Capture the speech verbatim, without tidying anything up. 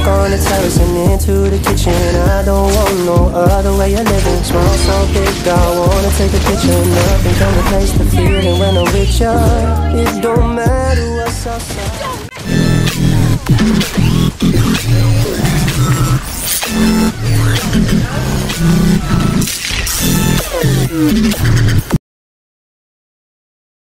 walk on the terrace and into the kitchen. I don't want no other way of living. Small, so big, I wanna take a picture. Nothing can replace the feeling when I'm with ya. It don't matter what's outside.